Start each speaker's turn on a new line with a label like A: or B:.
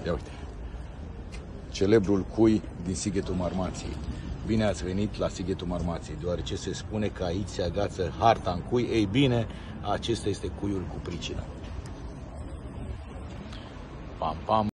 A: Ia uite. Celebrul cui din Sighetul Marmației. Bine ați venit la Sighetul Marmației, deoarece se spune că aici se agață harta în cui. Ei bine, acesta este cuiul cu pricină. Pam, pam.